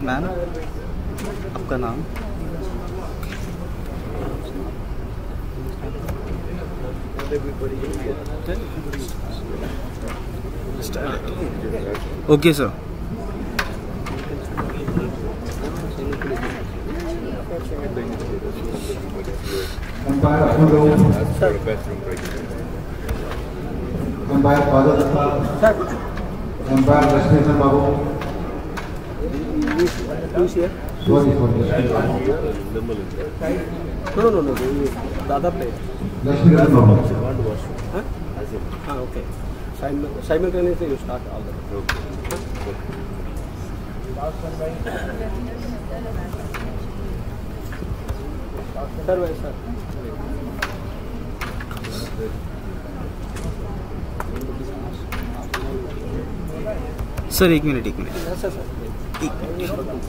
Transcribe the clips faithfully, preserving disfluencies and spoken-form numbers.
Ma'am आपका नाम? Okay sir. Umpire Apollo. Umpire Father Dutta. Umpire Rashmi Babu. Who's here? Sorry for this. No, no, no, no. The other player. Rashmi Babu. Huh? Ah, okay. Sim simultaneously you start all the time. Okay. Sir, why, sir? Sir एक minute एक minute Yes, sir, sir. एक minute.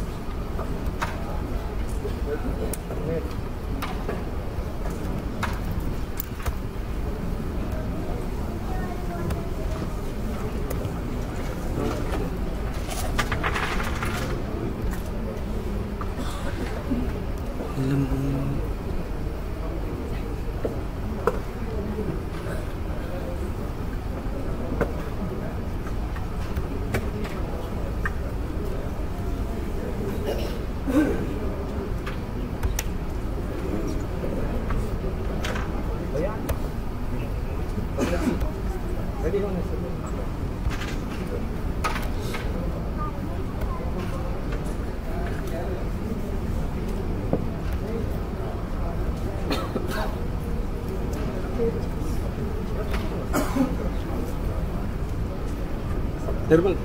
Terrible.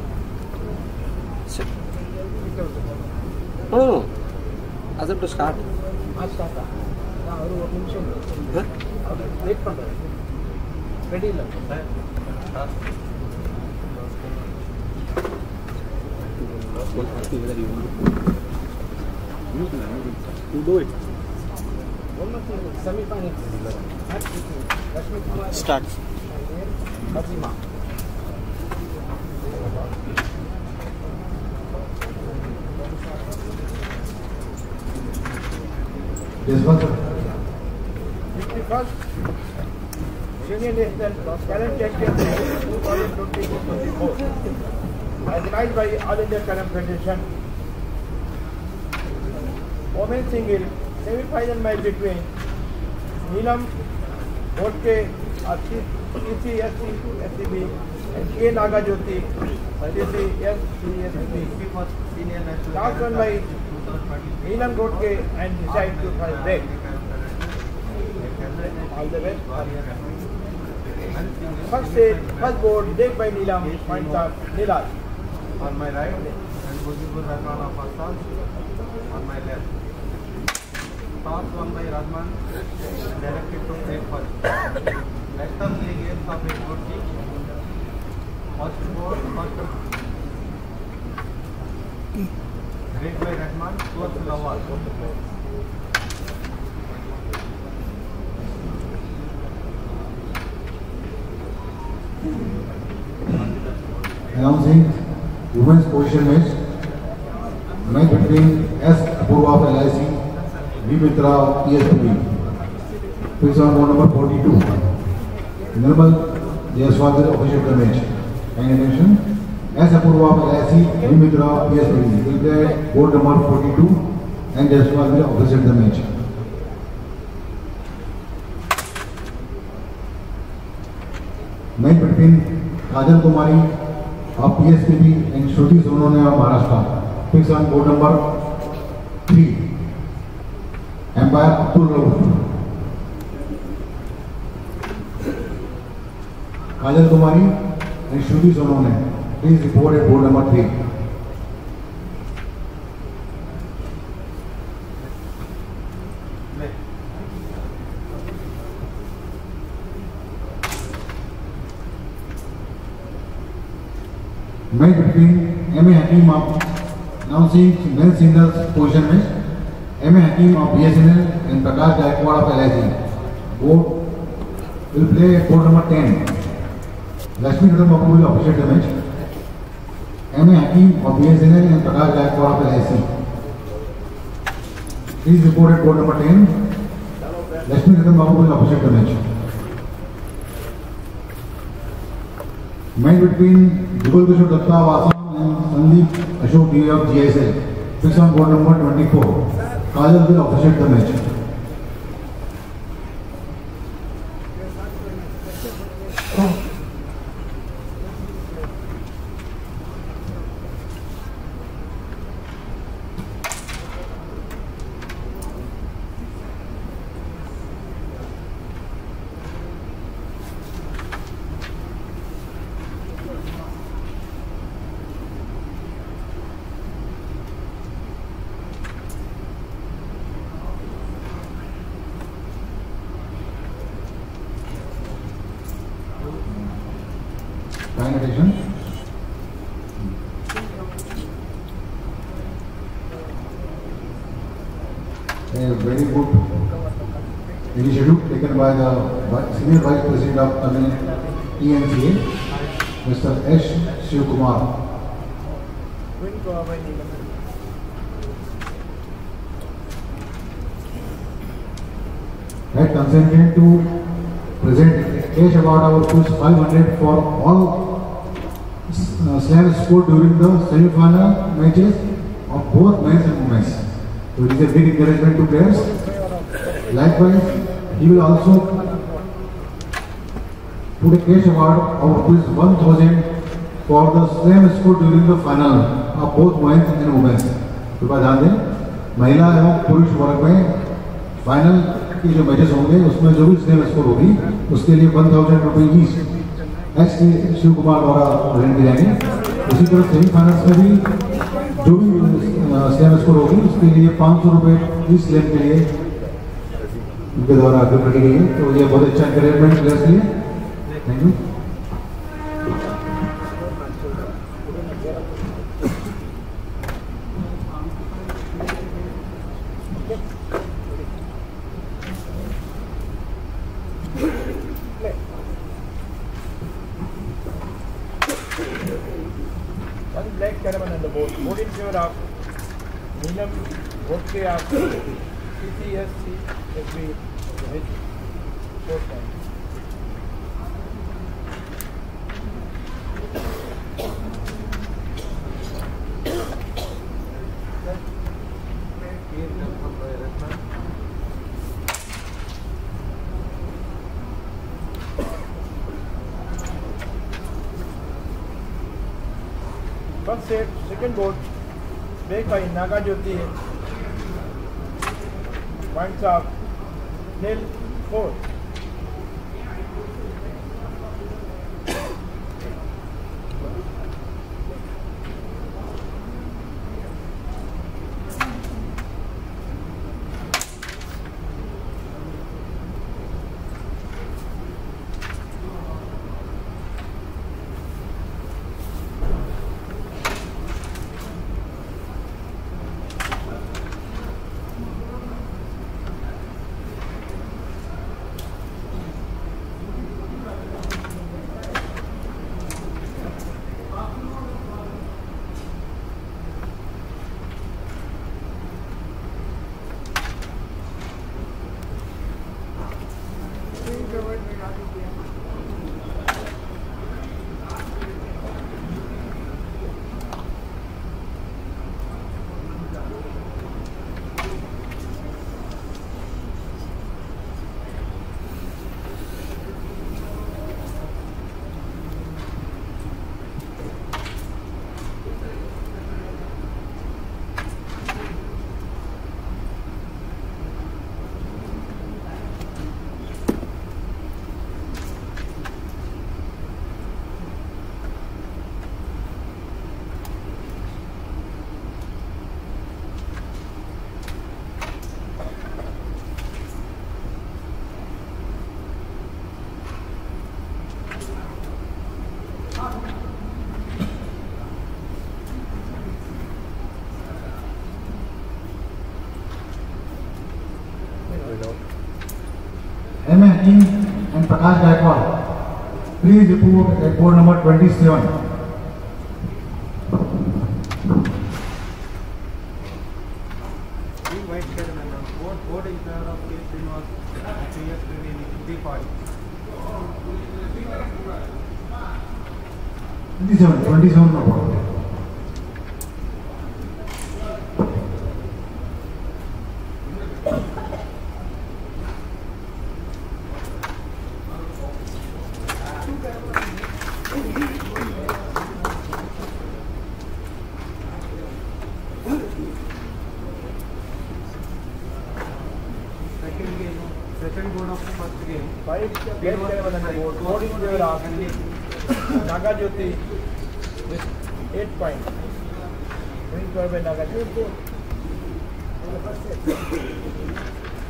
No, no, no. As if to start. Huh? Wait for that. Ready, you do it. One more thing, semi-final. Start. Yes, sir. fifty-first Senior National Talent Champion twenty twenty-four, organized by All India Talent Federation. Women's single semi-final match between Neelam Ghodke of T C S C B and K. Nagajyoti T C S C B. Last one by Neelam Ghodke and decide to find break. All the best. First set, first board, break by Neelam, points are Nilal. On my right, and Mujibur Rahman of Assam. On my left. Toss won by Rahman, directed to play first. Let us play games of a good team. First board, first. Break by Rahman, fourth Lawal. Announcing women's position match. Match between S. Apurva of L I C, V. Mitra of P S P B. Fixed on board number forty-two. Nirmal Jaiswal will officiate the match. Kind attention. S. Apurva of L I C, V. Mitra of P S P B will play board number forty-two and Jaiswal will officiate the match. Match between Kajal Kumari of P S P B and Shruti Sonone of Maharashtra. Fixed on board number three. Umpire Abdul Rauf. Kajal Kumari and Shruti Sonone. Please report at board number three. Match between M A Hakim of announcing men's singles position match. M A Hakim of B S N L and Prakash Gaikwad of L I C. Board will play board number ten. Lakshmi Babu will officiate the match. M A Hakim of B S N L and Prakash Gaikwad of L I C. Please report at board number ten. Lakshmi Ratan Babu will officiate the match. Match between Jugal Kishore Datta of Assam and Sandeep Ashok D of G I S L. Fixed on board number twenty-four. Kajal will officiate the match. Kind attention. A very good initiative taken by the Senior Vice President of Tamil T N C A, Mister S. Shivkumar. Had consented to present cash award of rupees five hundred for all uh, slam scored during the semi-final matches of both men's and women's. So it is a big encouragement to players. Likewise, he will also put a cash award of rupees one thousand for the slam scored during the final of both men's and women's. कृपया ध्यान दें, महिला एवं पुरुष वर्ग में final की जो मैचेस होंगे उसमें जो भी स्लेम स्कोर होगी उसके लिए वन थाउजेंड रुपये each H K Shiv Kumar द्वारा प्रेजेंट की जाएंगे। उसी तरह सेमीफाइनल्स में भी जो भी स्लेम स्कोर होगी उसके लिए पाँच सौ रुपये ईच स्लेम के लिए उनके द्वारा गिफ्ट रखी गई है। तो ये बहुत अच्छा एनकरेजमेंट प्लेयर्स के लिए। Thank you. One black caravan on the board. Vote in favor of Neelam Vodke of C C S C S B with four points. First set, second board, break by Naga Jyoti, points of nil four. M A Hakim and Prakash Gaikwad, please report at board number twenty-seven. Being vice chairman, board, board in favor of K. Srinivas and P S Triveni, three points. twenty-seven, twenty-seven no problem. Second game, second board of the first game. Five best eleven on the board. Board in favor of Nagajyoti with eight points. Winning scored by Nagajyoti. In the first set.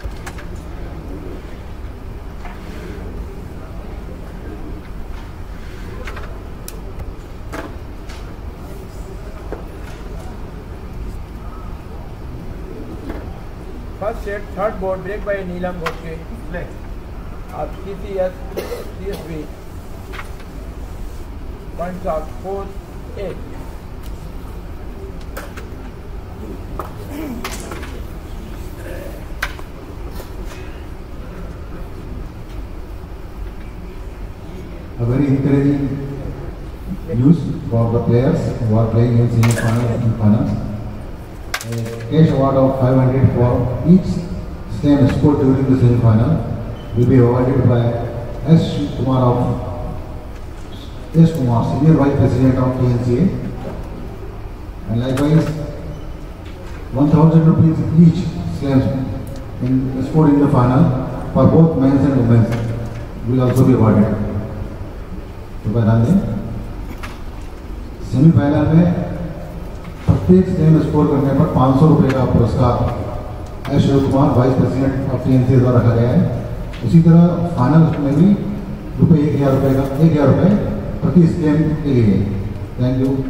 First set, third board break by Neelam Ghoshke of T C S C S B. Points of four eight. A very encouraging news for the players who are playing in semi-finals and finals. A cash award of five hundred for each slam scored during the semi-final will be awarded by S. Kumar of S. Kumar, Senior Vice President of T N C A, and likewise one thousand rupees each slams in scored in the final for both men's and women's will also be awarded. तो बता दें semifinal में प्रत्येक slam score करने पर पाँच सौ रुपये का पुरस्कार S Shiv Kumar vice president of T N C द्वारा रखा गया है। उसी तरह फाइनल में भी रुपये एक हज़ार रुपये का एक हज़ार रुपये प्रति स्लैम के लिए। Thank you.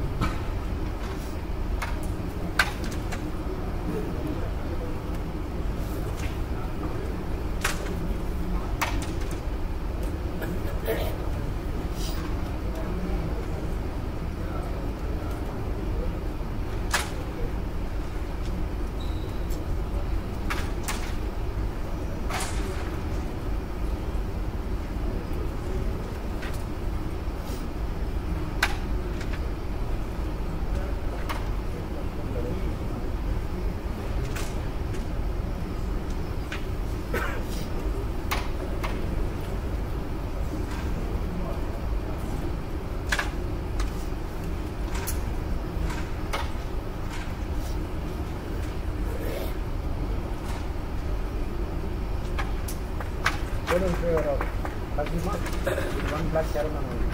One in favor of Kazima, one black chairman only.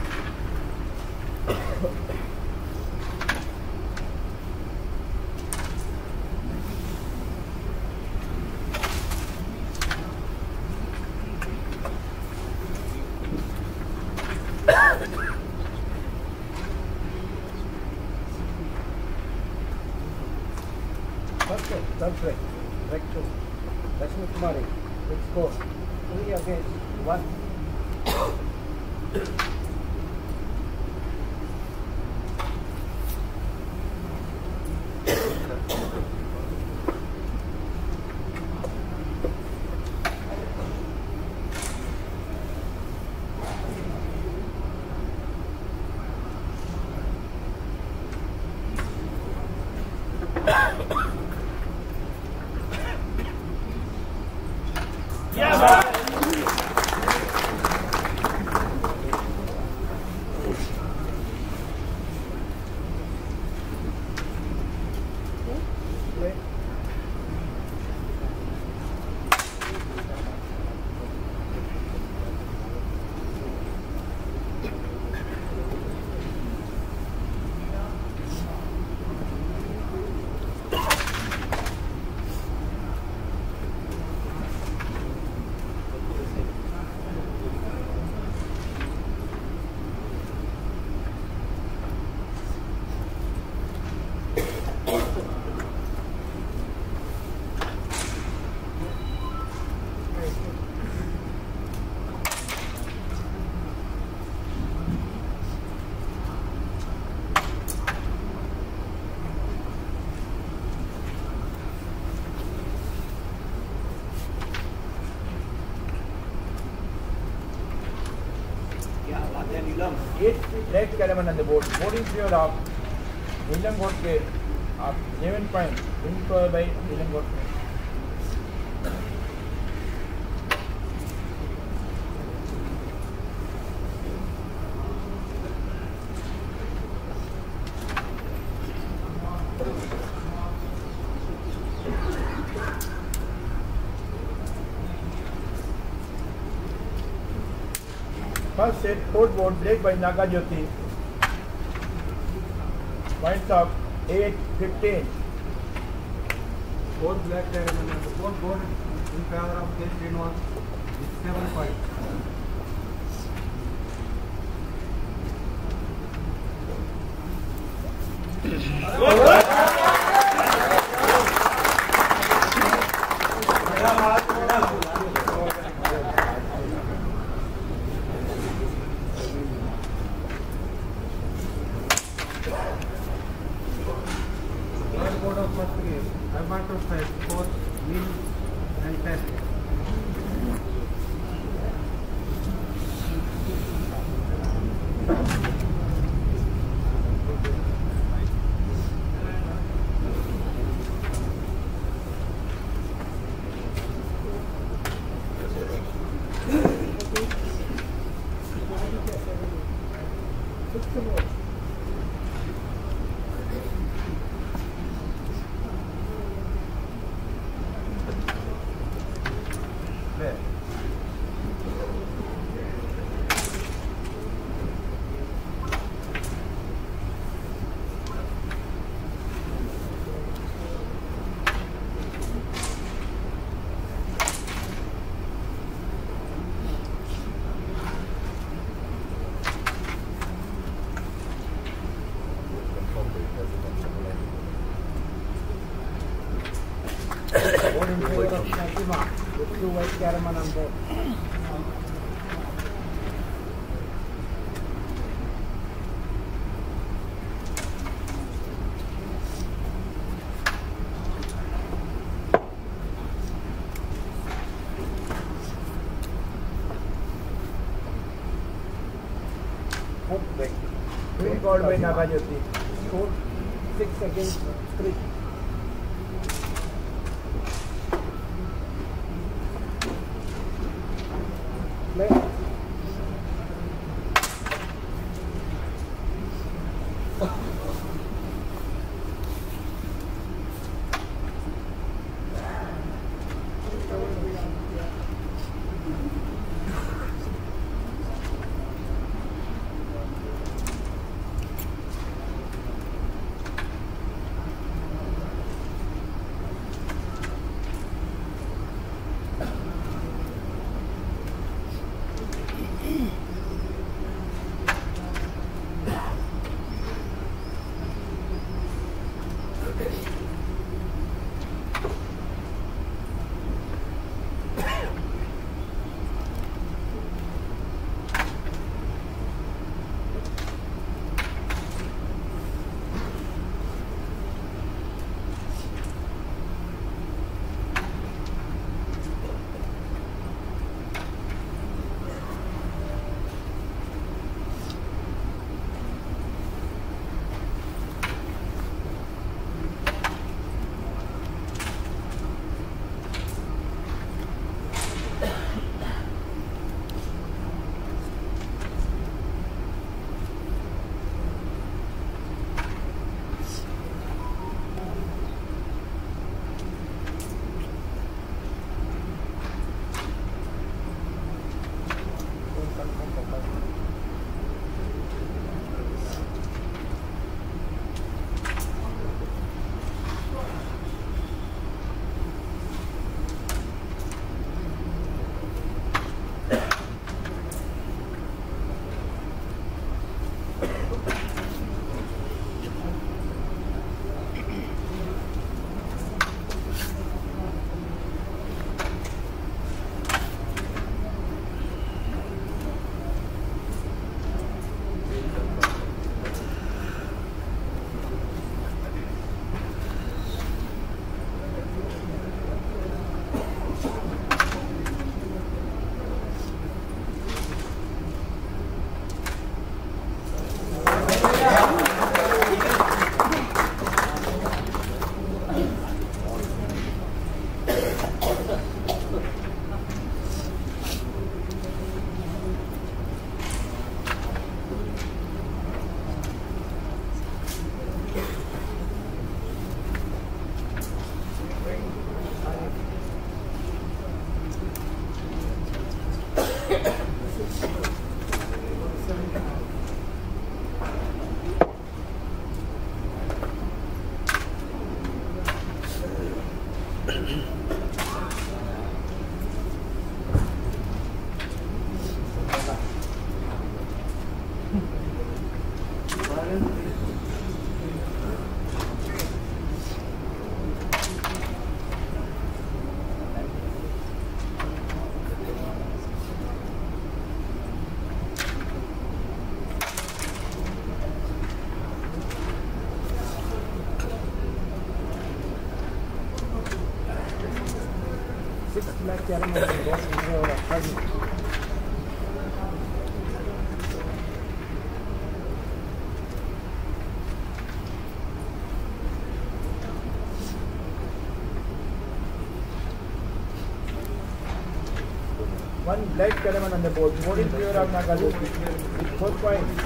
First set, third break, break two. Rashmi Kumari with score three against one. eight black caramel on the board. Board in favor of Neelam Godke of eleven point, win by Neelam Godke. First set, fourth board, break by Naga Jyoti. Points of eight fifteen. Fourth black caramel and the fourth board in favor of K. Srinivas is seven five. Third board of first game, I want to fight four, win and ten. Play. Board in favor of Shakima with two white caramel on board. Fourth break. Win called by Naga Jyoti. Score six against three. Play. Black carom and boss one black carom on the board. Board in favor of Nagarjoti with four points.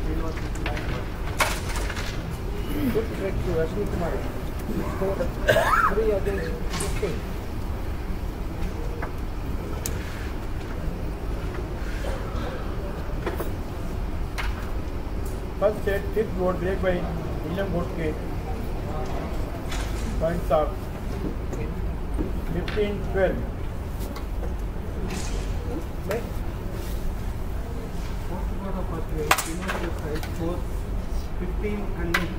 Good trick to Rashmi Kumar. Scored three against fifteen. First set, fifth board break by William Gotke. Points up fifteen twelve. First board of first grade, senior side score fifteen and nil.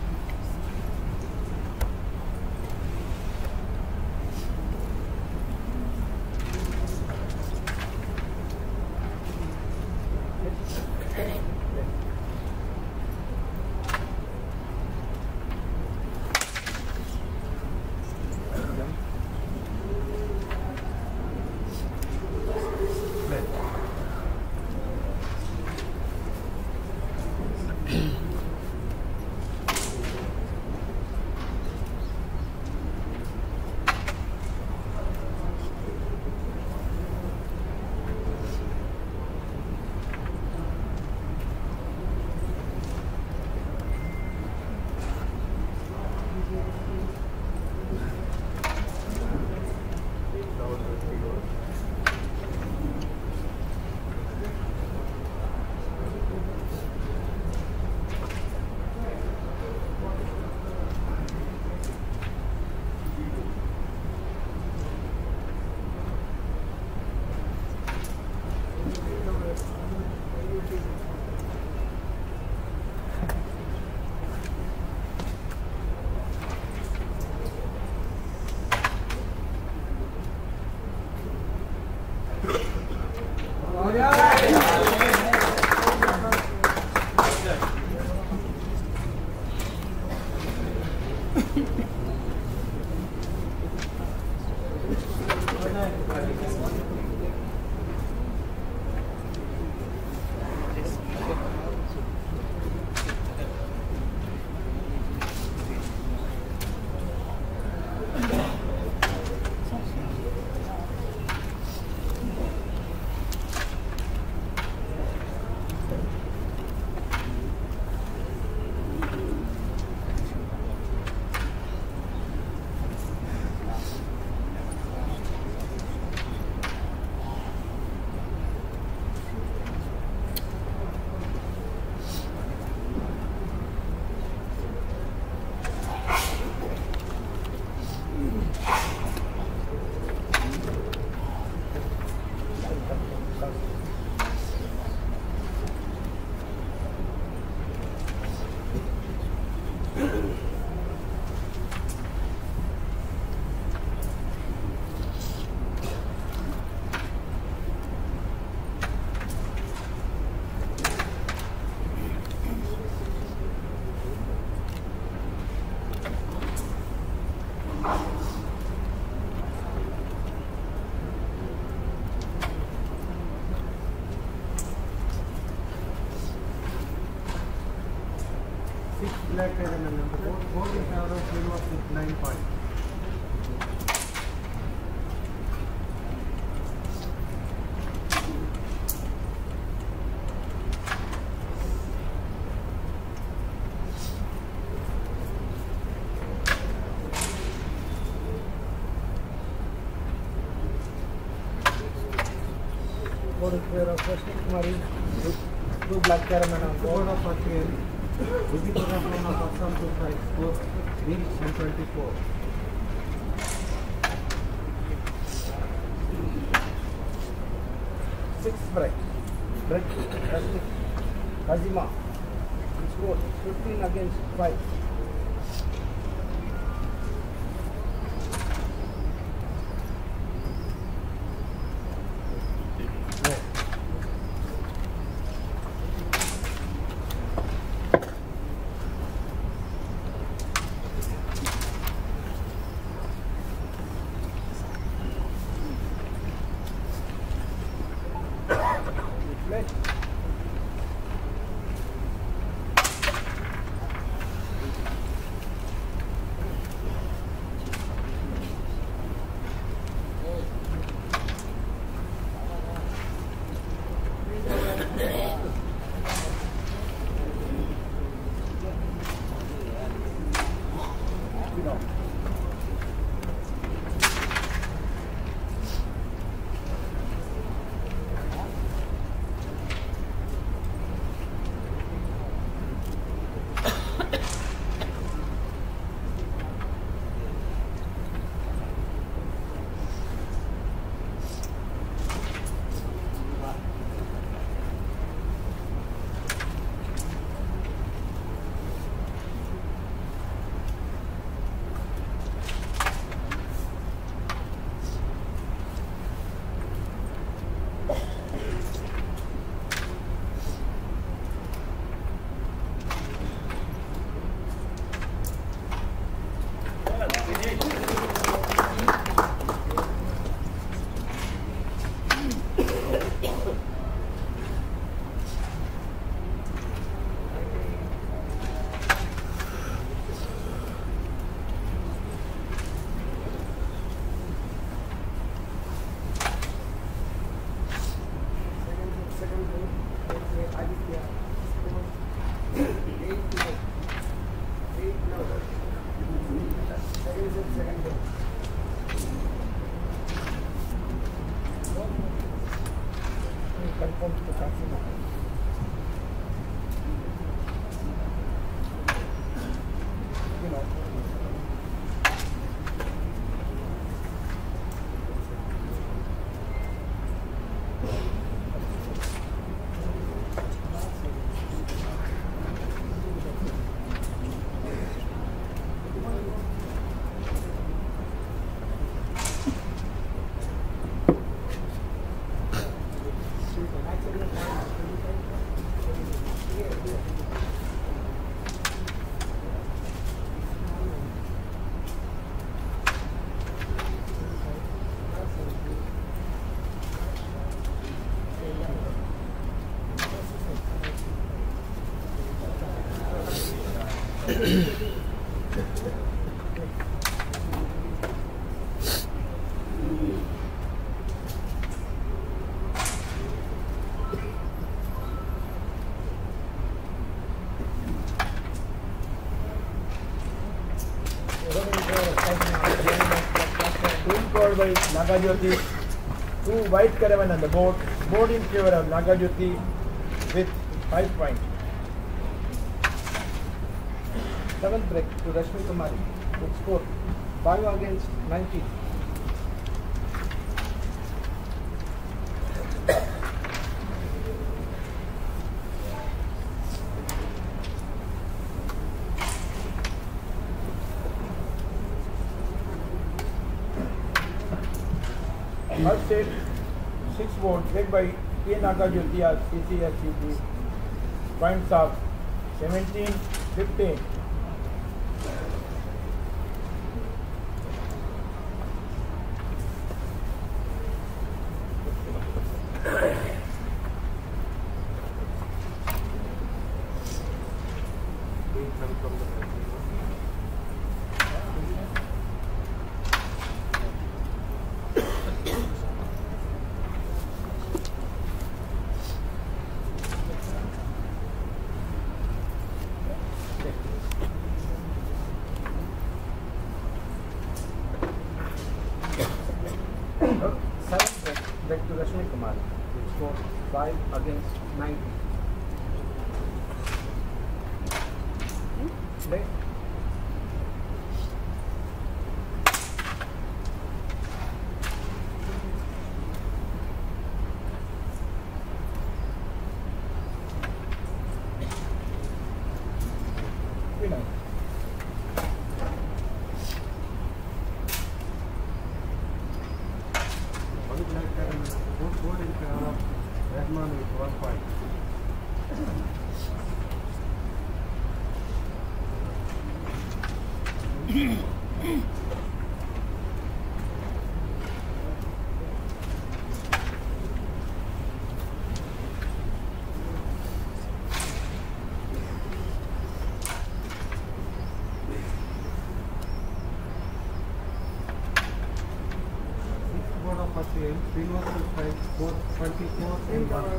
Black and number four, four in favor of Srinivas with nine points. Board in favor of Rashmi Kumari with two black carom and a Board of first grade, Vijaypura from Assam to side score three and twenty-four. break. Break. Kazima. Score fifteen against five. By Nagajyoti, two white caravan on the board, board in favor of Nagajyoti with five points. Seventh break to Rashmi Kumari with score five against nineteen. First set, six board, led by K. Nagajyoti as C C S C P. Points of seventeen fifteen. Back to Rashmi Kumar, which scored five against ninety. Play. Radman with one point. Board of Appeal, Srinivas will fight both twenty-four and one.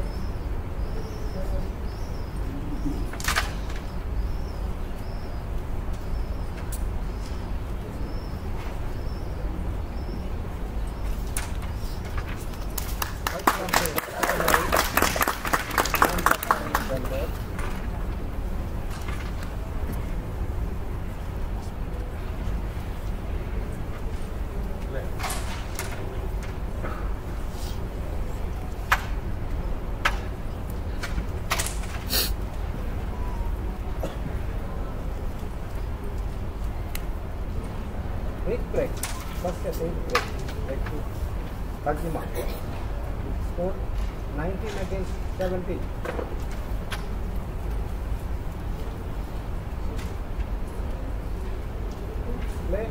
Eight break. First set eight break. Break two. Kajima. Score nineteen against seventeen. Play.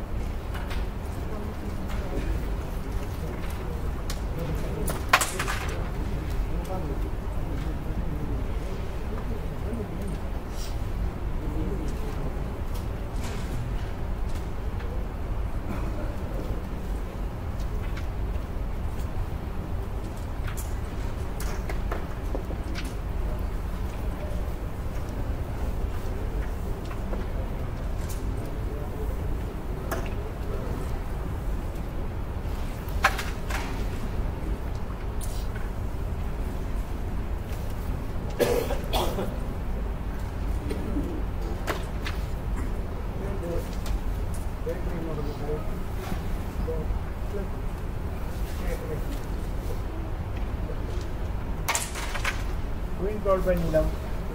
Win called by Neelam.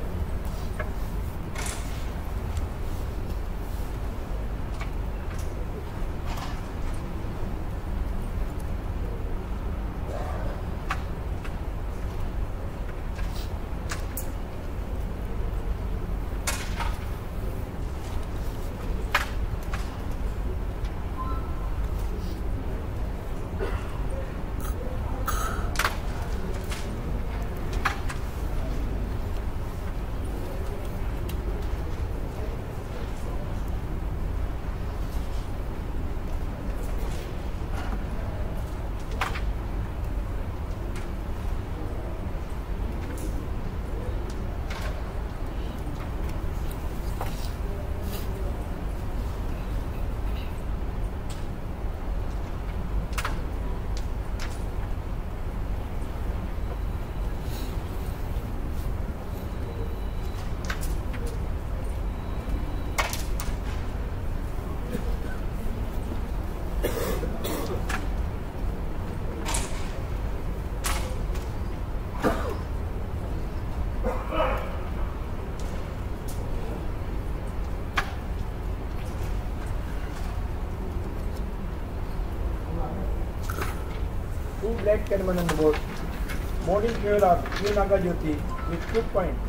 Two black Kenman on the board. Morning Kerala, Q Nagajyoti with two points.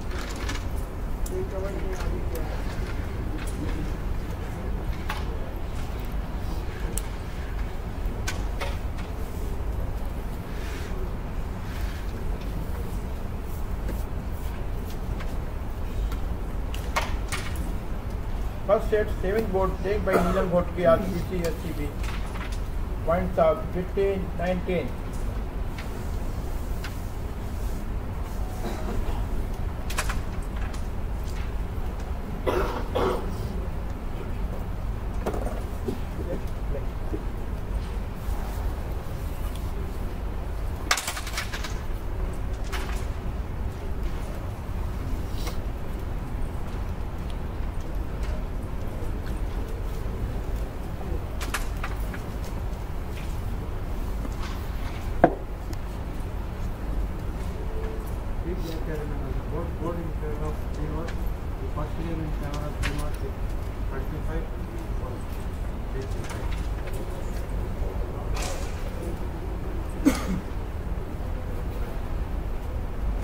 First set, seventh board, take by Neelam Ghotke, R C C S C B. Points are fifteen nineteen. Board in favor of Srinivas. The first game in favor of Srinivas is twenty-five for eighty-five.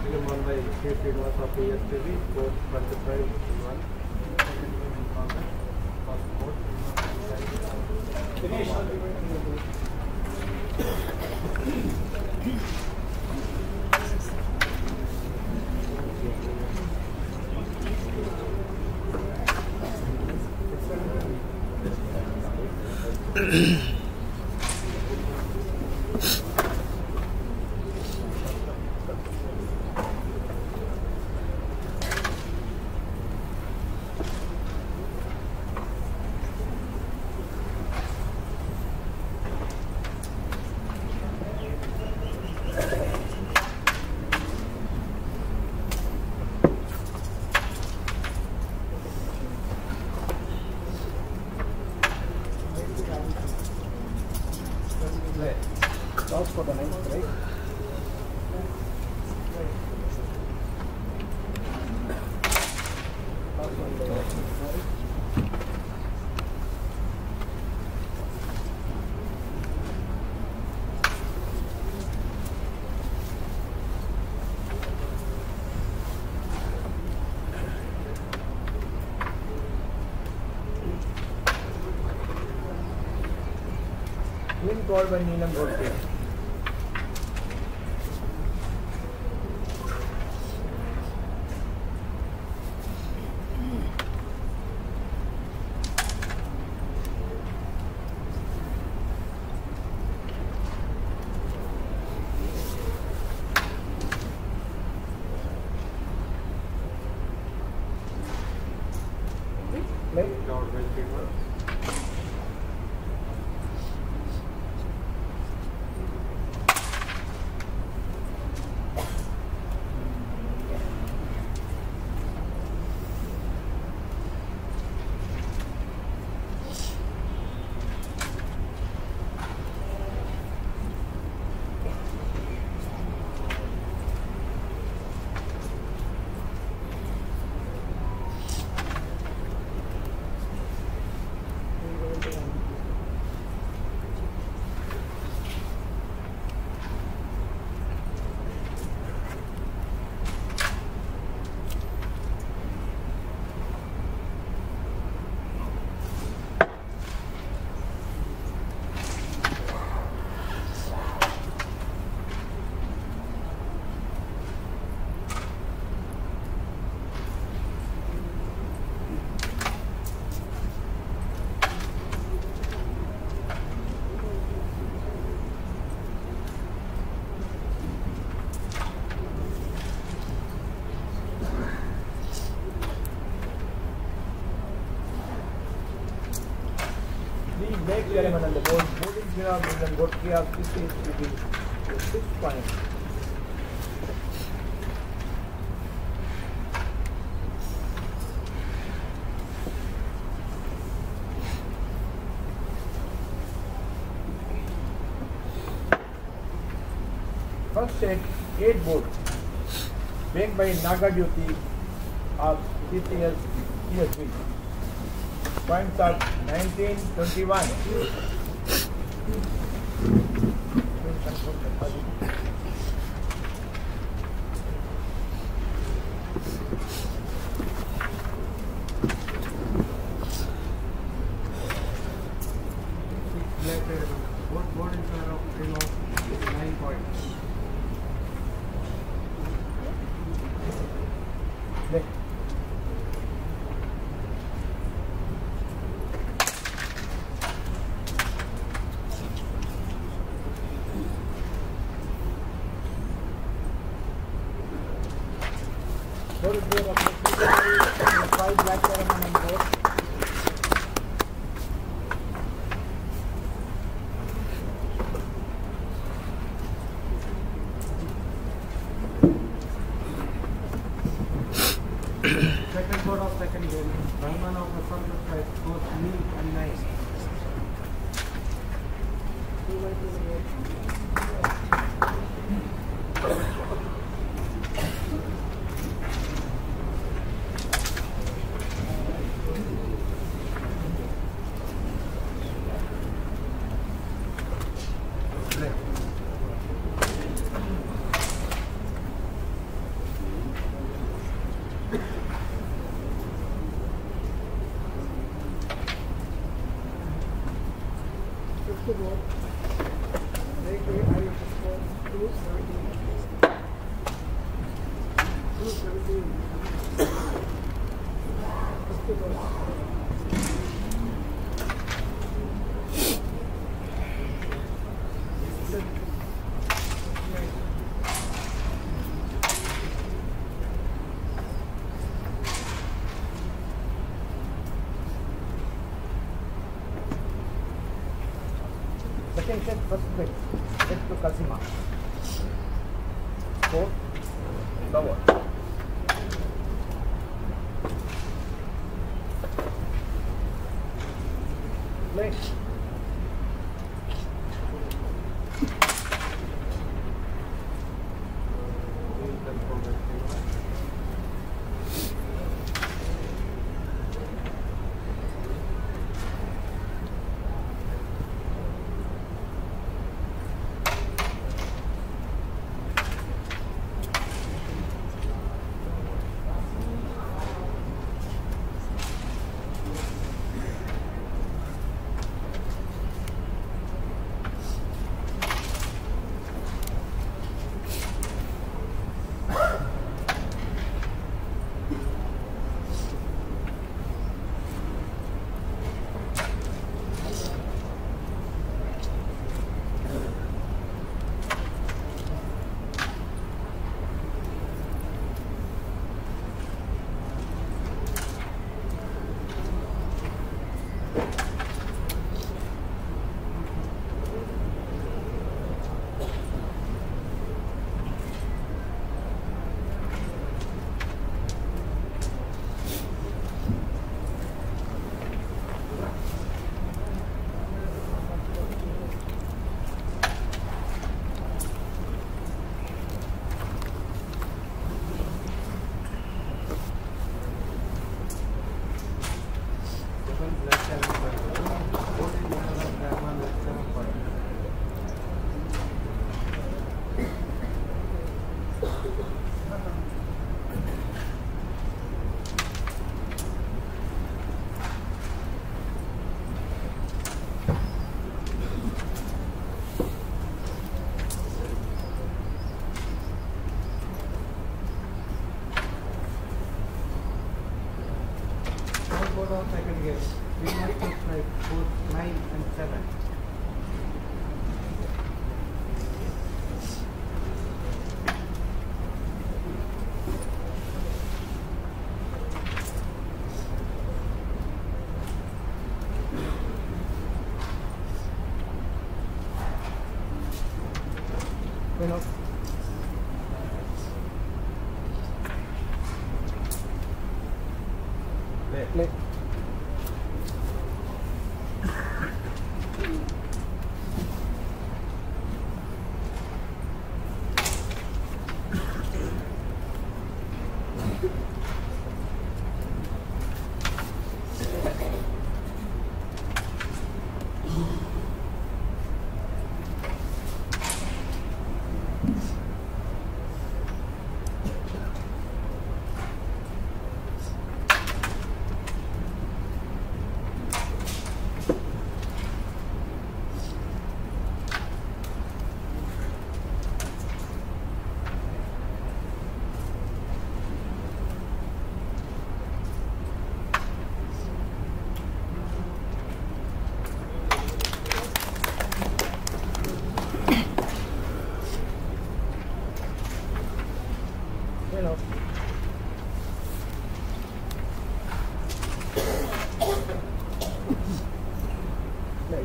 Game won by K. Srinivas of A S T V, score twenty-five one. Toss for the ninth, right? Toss on the right. Win called by Neelam Godke. Play. Out by Srinivas. The break ceremony on the board. Boarding Jira Neelam Godke of six is to be six points. First set, eight board. Break by Naga Jyoti of C C S T S V. Points of nineteen twenty-one. Black red. Both board in favor of Green of nine points. Play. Board is there of five black ceremony on board. Second board of second game. Rahman of the Sunset side scores nil and nine. Play. First ball. Break eight, I will score two seventeen. two seventeen. First ball. Second set, first break. Set to Kasima. Four. Cover. Play. Second game. We must take like both nine and seven. You know. Play. Play. You know. Play.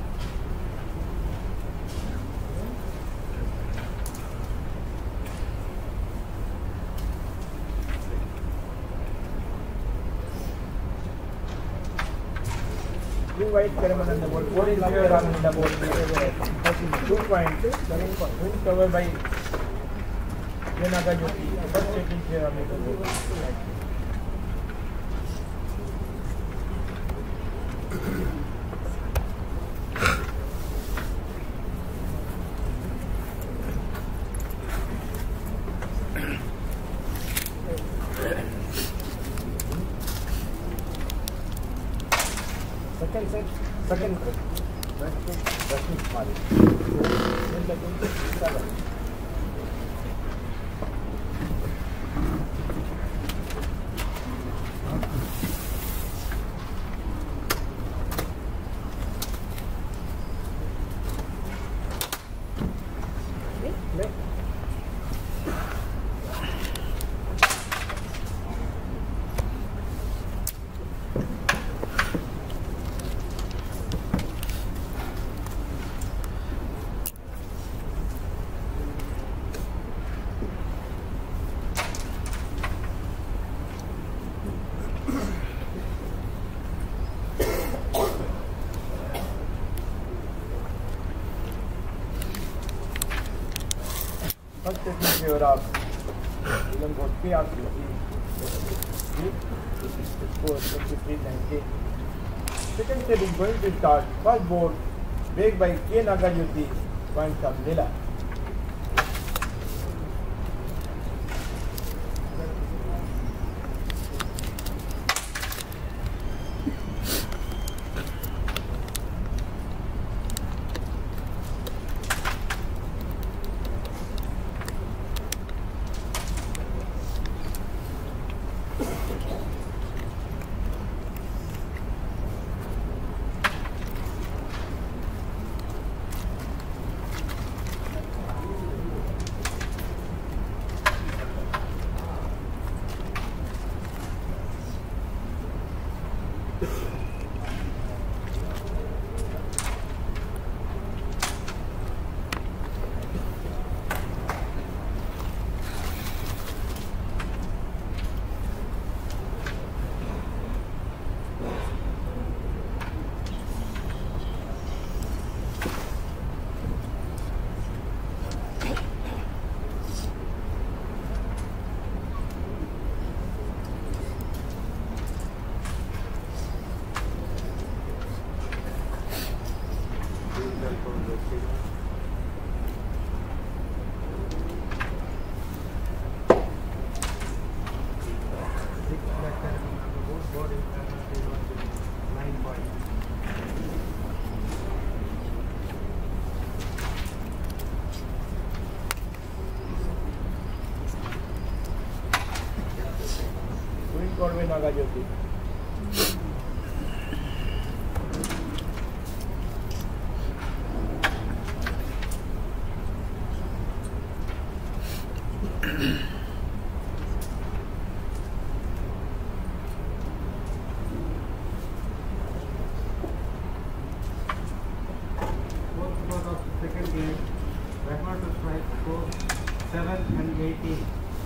Blue white caramel on the board. Four is here on the board. Two point. Win cover by Yenaga Jyoti. First taking care of the board. Second set, second set. Rashmi Kumari. Then the game is seven. First set in favor of Nilam Ghodke of score twenty-three nineteen. Second set is going to start. First board break by K. Nagajyoti, points of Nila. K. Nagajyoti. Fourth score of second game, backward to strike score seven and eighteen.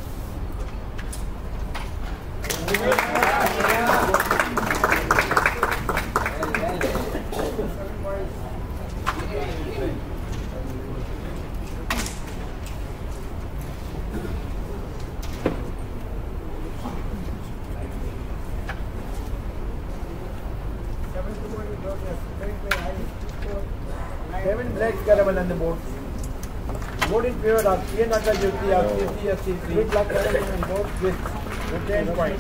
Seven blacks caramel on the board. Board in favor of K. Nagajyoti of C C S C three. Black caramel on board with ten points.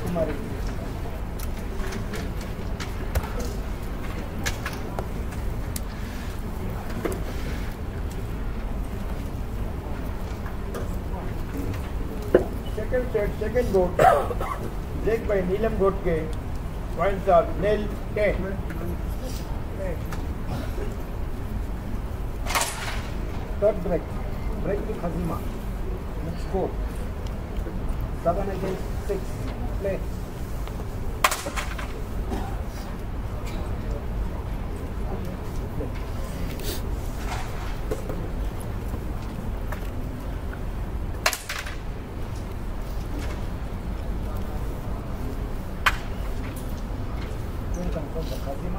Second set, second board. Break by Nilam Ghodke. Points of nil ten. Third break, break to Khazima. Next score, seven against six. Play. Khazima.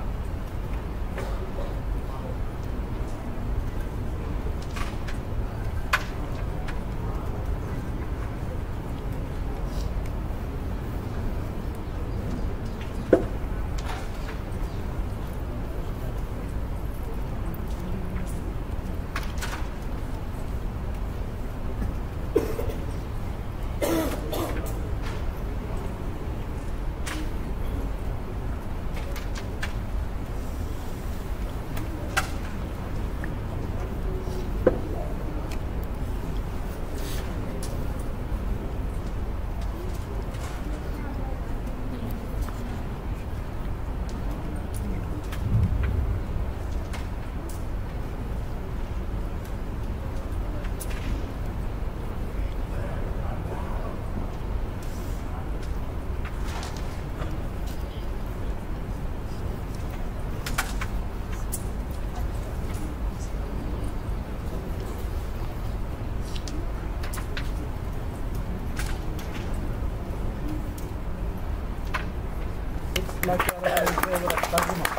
black Caramel in favor of Kazuma.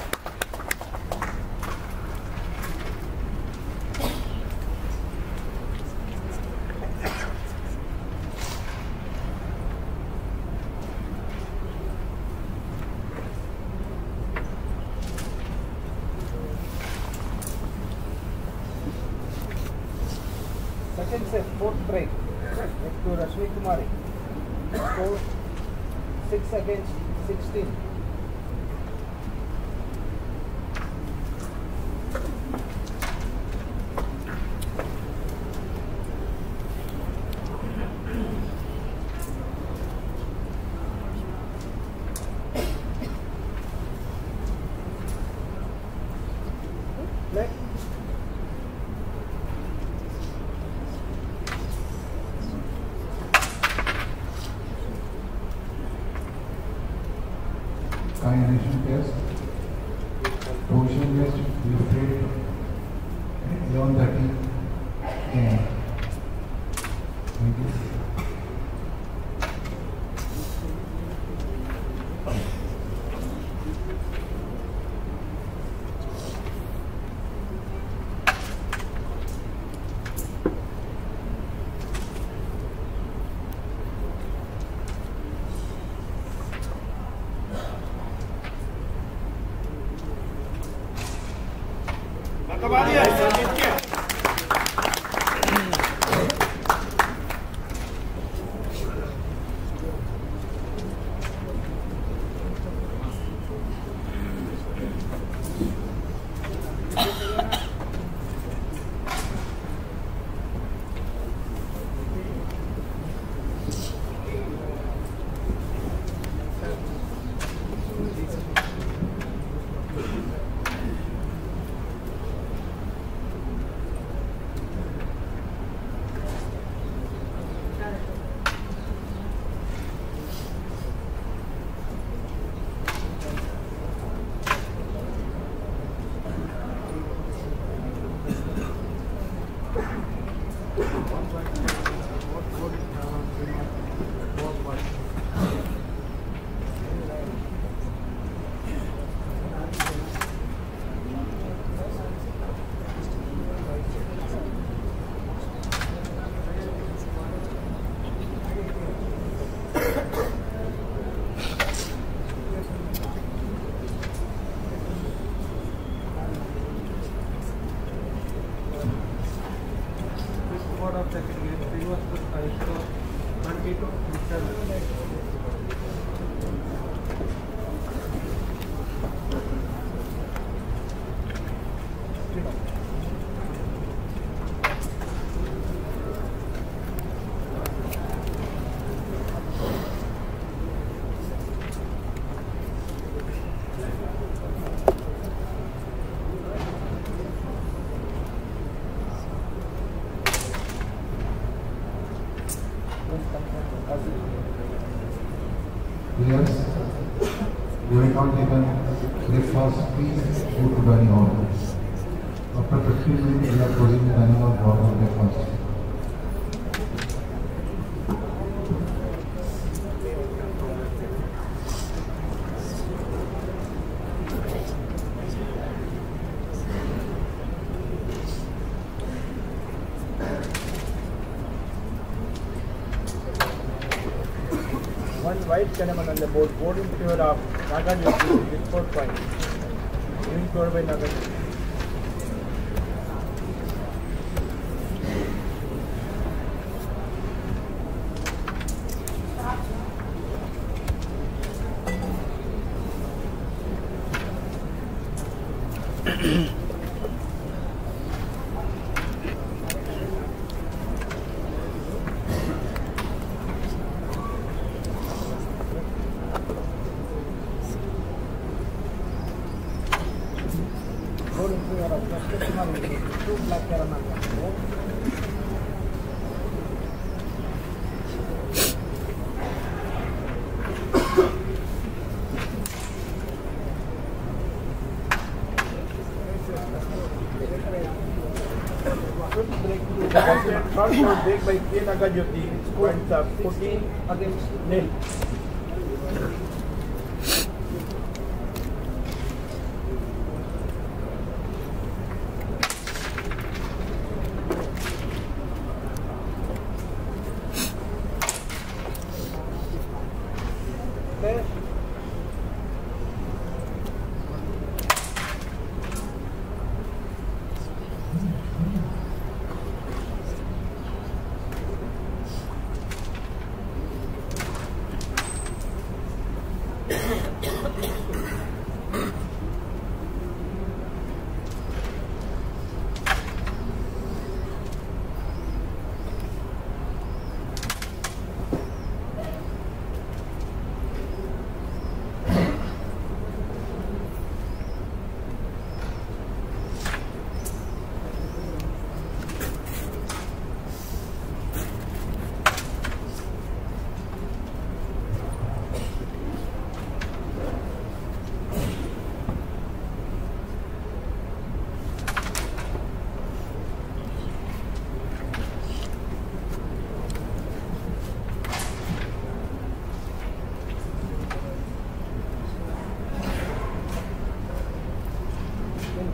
Second set, fourth break. Next to Rashmi Kumari. Score six against sixteen. Next. Coordination test. Position test. We played eleven thirty a m Thank you. Players, you have not taken breakfast, please go to dining hall. After fifteen minutes, we are closing the dining hall for breakfast. One white Caramel on the board, board in favor of Nagarjoti with four points. Winning scored by Nagarjoti. Board in favor of Rashmi Kumari with two black Caramel on the board. Fifth break to third short break by K. Nagarjoti, points up fourteen against nil.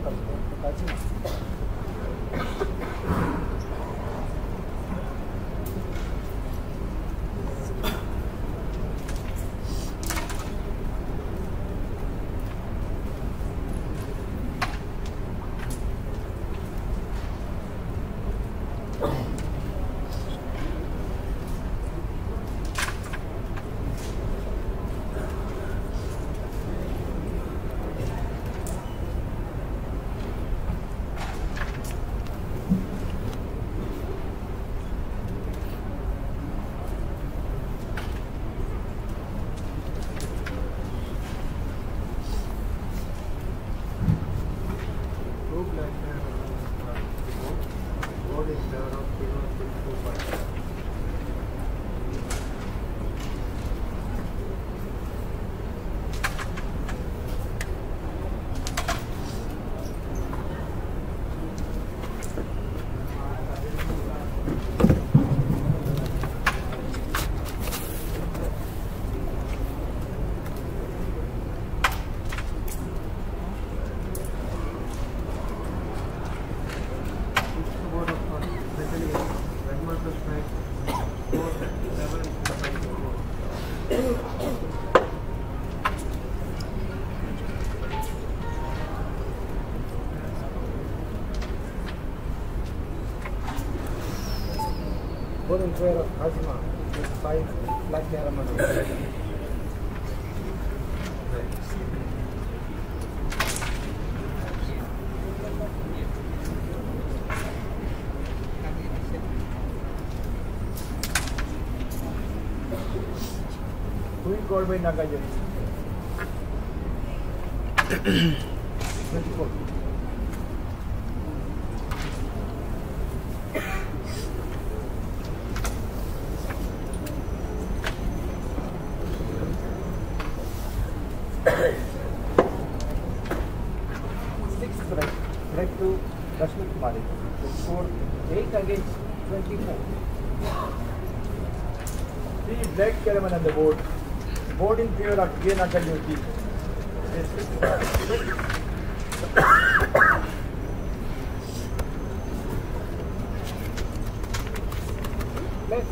Both in favor of Kazima with five black diamonds. Queen called by Nagajani. twenty-four. Six strike, strike to Rashmi Kumari. The score eight against twenty-four. Three black caramel on the board. Board in favor of K. Nagajyoti. Let's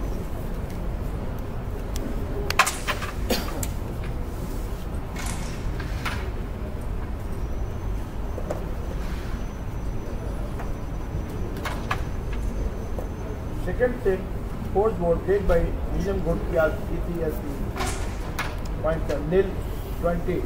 second set, fourth board played by William Gotkias, E T S P. Points are nil, twenty.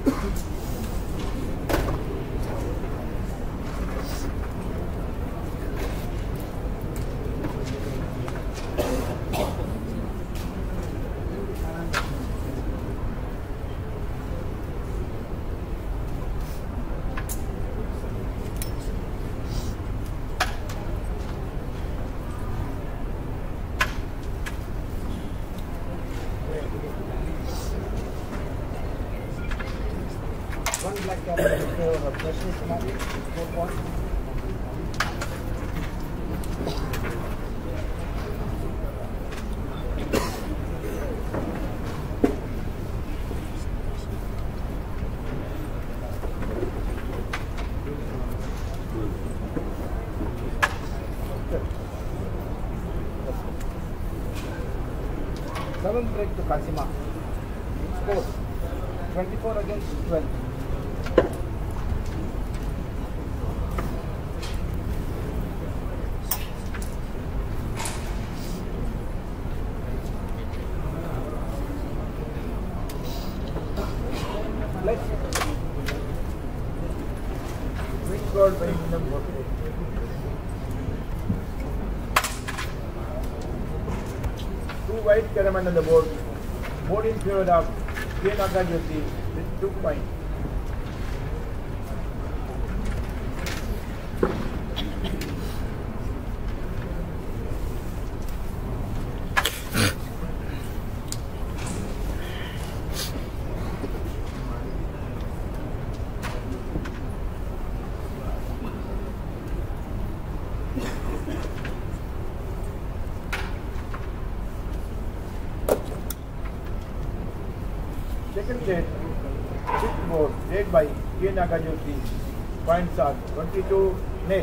One black cap in favor of Dashni Kumari, four points. Seventh break to Kazima. Score twenty-four against twelve. Let's win scored by Minam Bhakti. Two white caramel on the board. Board in favor of K. Nagajyoti with two points. Second set, sixth board, led by K. Nagajyoti. Points are twenty-two nil.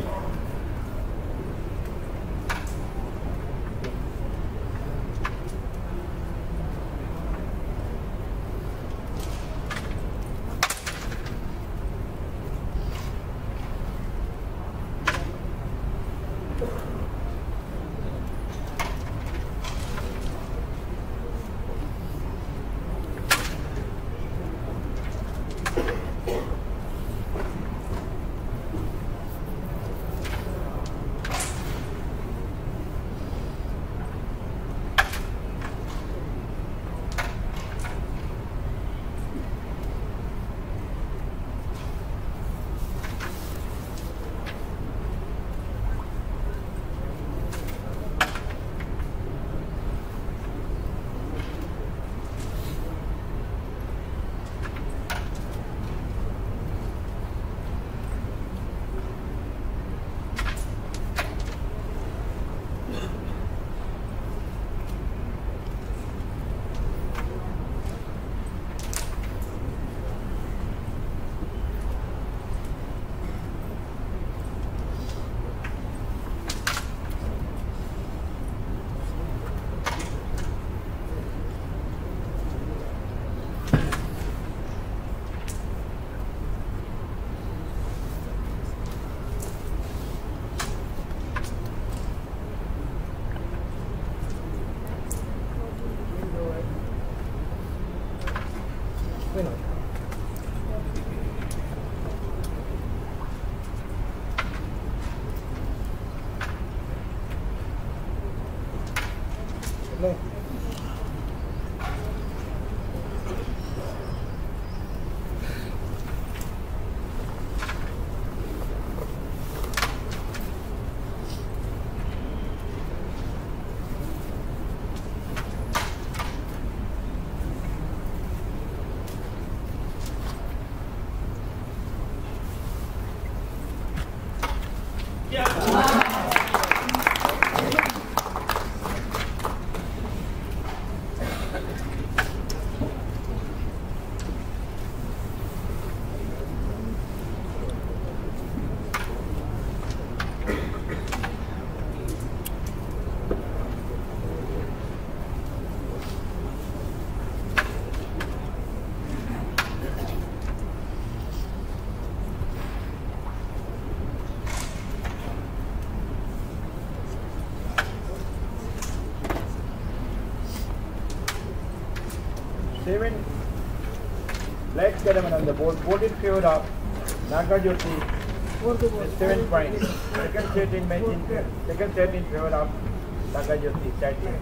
Play. ceremony on the board. Board in favor of Nagajyoti with seven points. Second set in match in second set in favor of Nagajyoti. Chatting.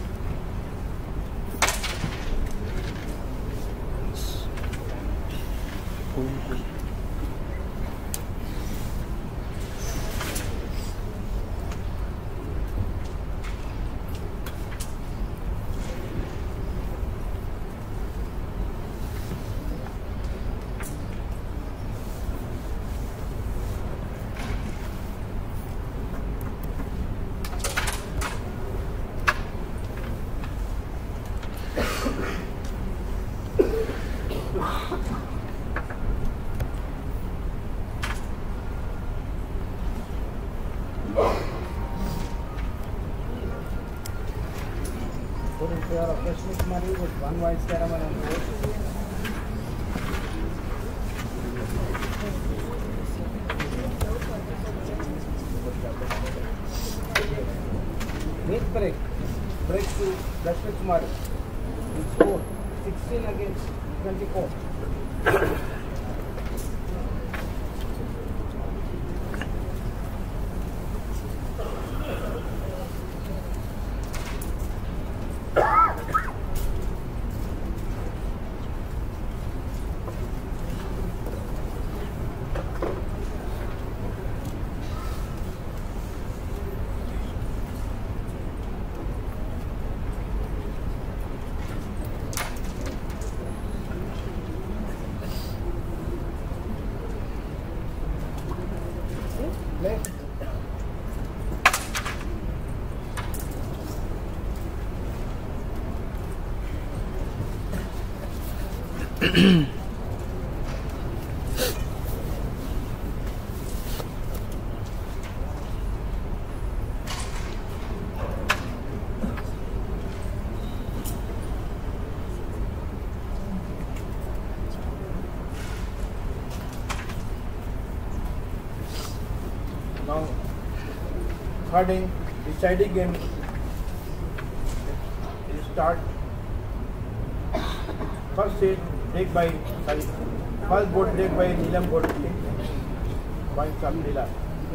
Board in favor of Krishna Kumari with one white ceremony on the board. Neat break. Break to Krishna Kumari. In score sixteen against twenty-four. Play. Now, third in deciding game is start. First set break by sorry, first board break by Neelam board. Points of Neelam.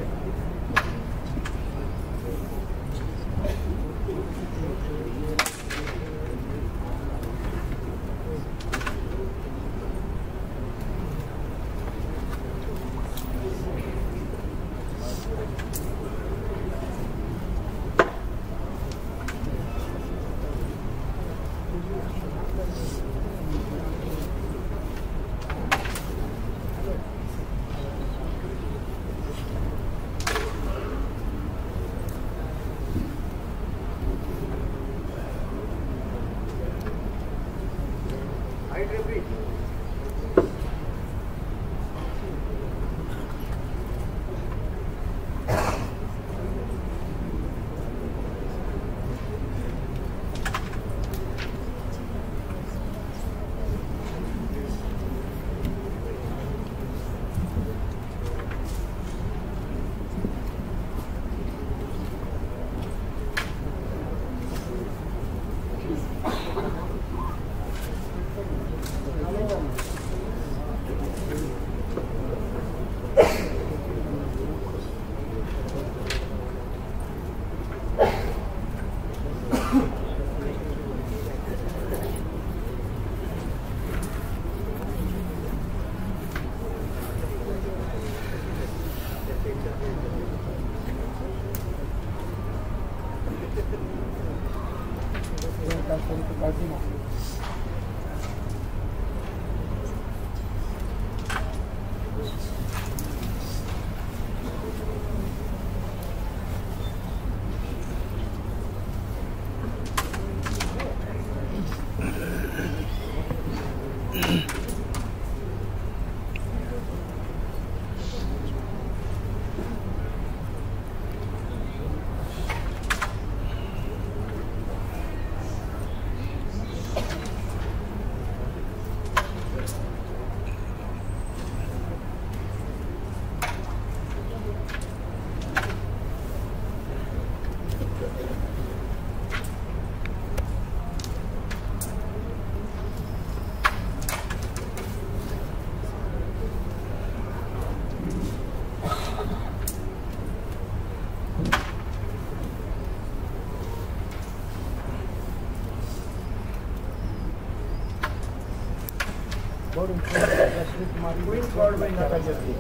Height repeat. Queen called by Nakajati.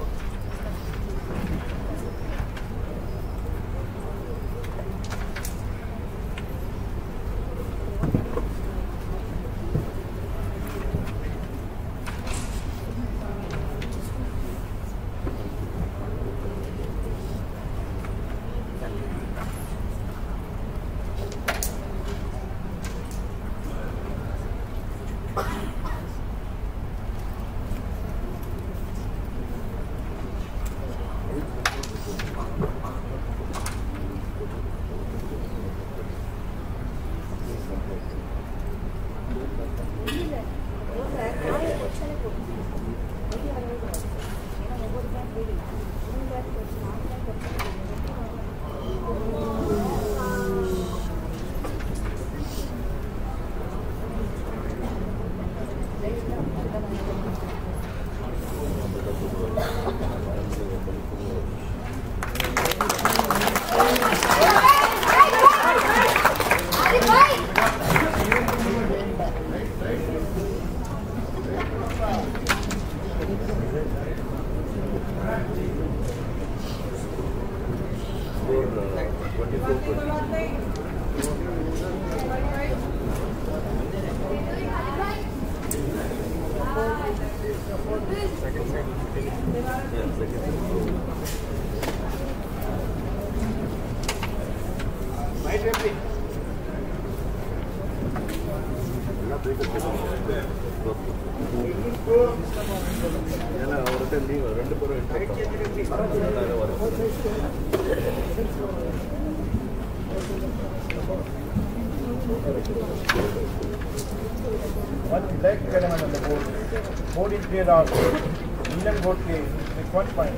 One leg element on the board. Board is cleared out. Neelam got clear with one point.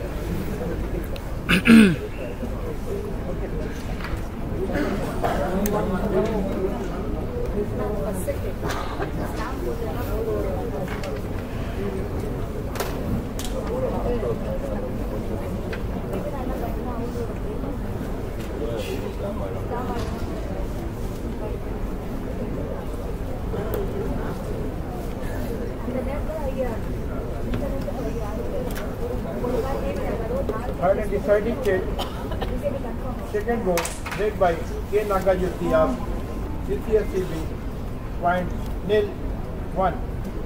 Third and deciding check. Second goal led by K. Nagajyoti of C C S C B. Point nil one.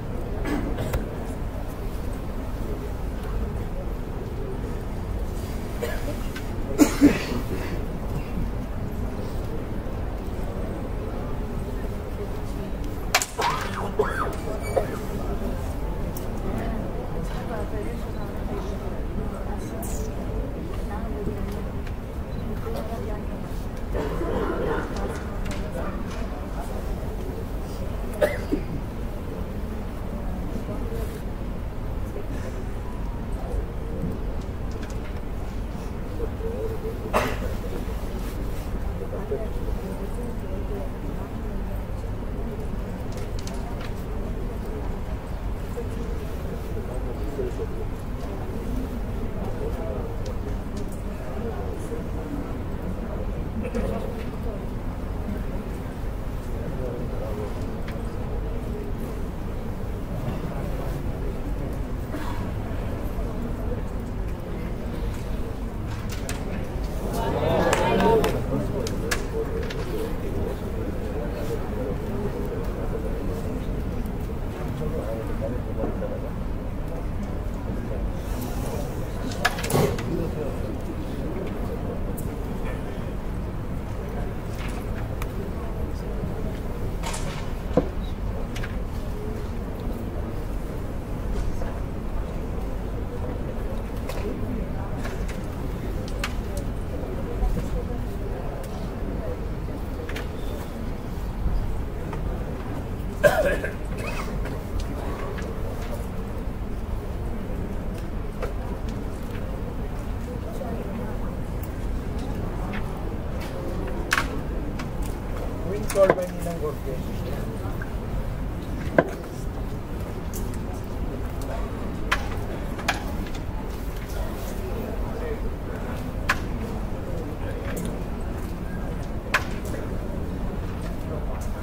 Called by Neelam Godke.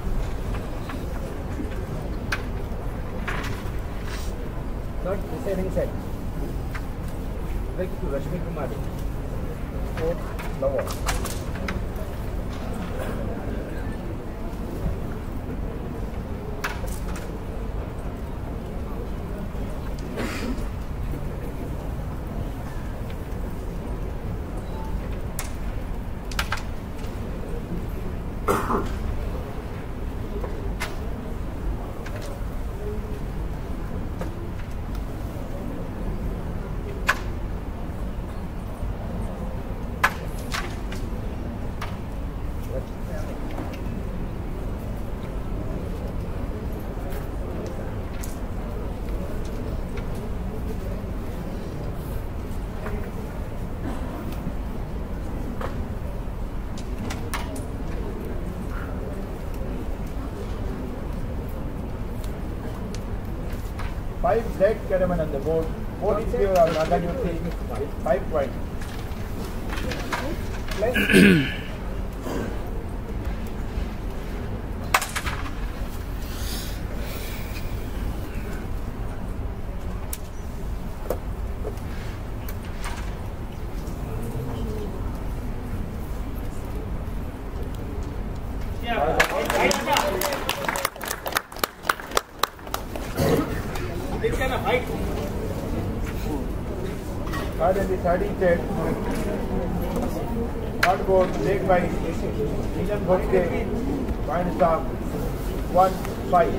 Third deciding set. Break to Rashmi Kumari. Fourth, lower. Five black caramel on the board, four in favor of Nagajuti with five points. Card and the third set. Third board, leg by Nilam Bhotte, point stop, one, five.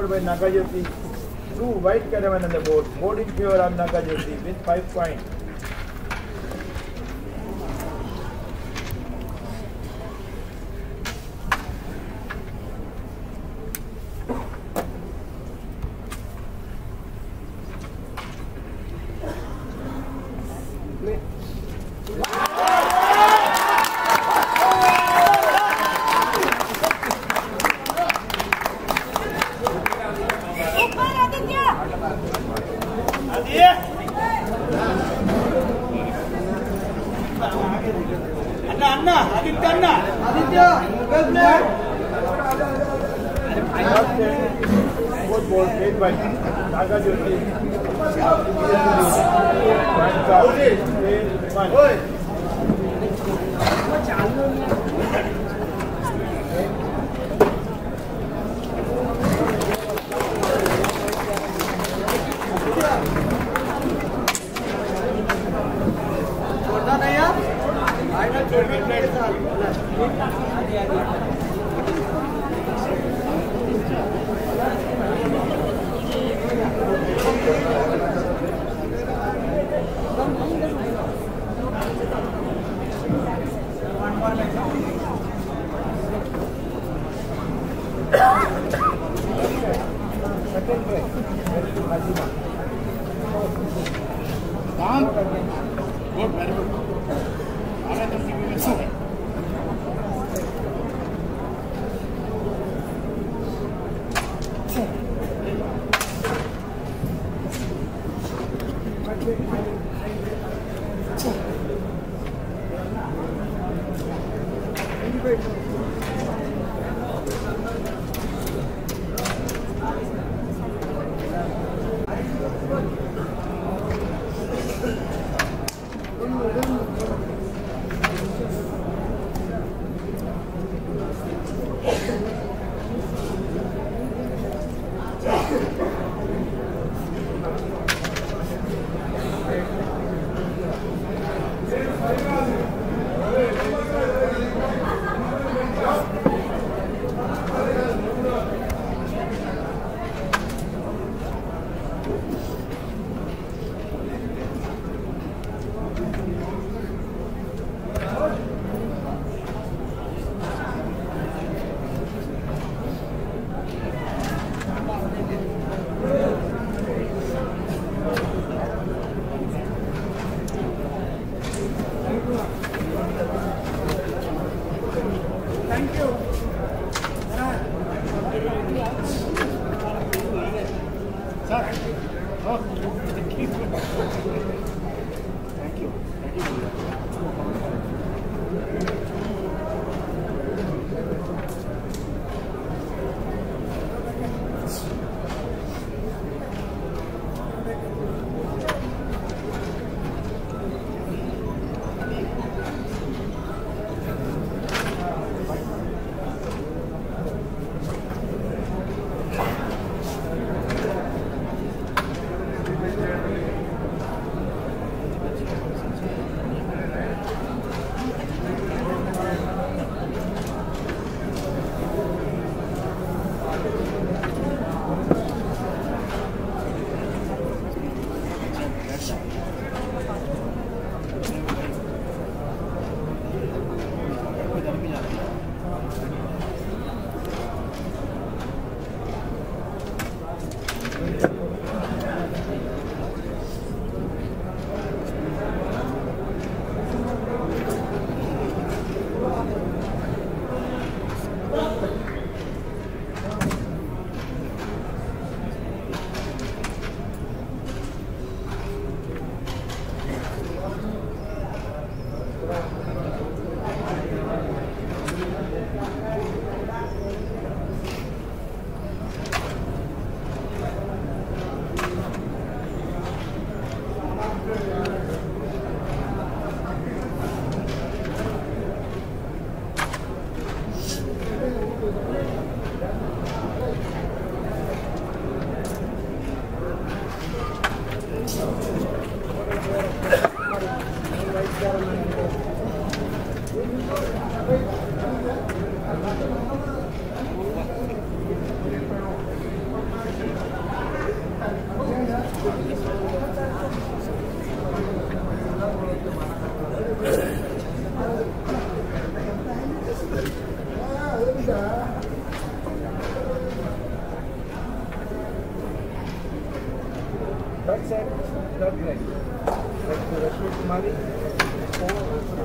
scored by Nagajyoti. Two white caravan on the board. Board in favor of Nagajyoti with five points. Both balls played by Nagajyoti.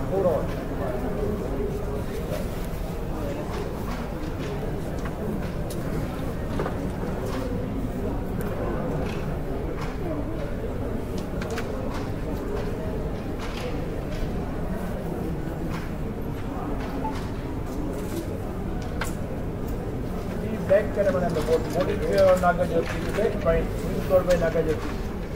four all. Black caravan on the board, body clear on Nagajoti, black point, scored by Nagajoti.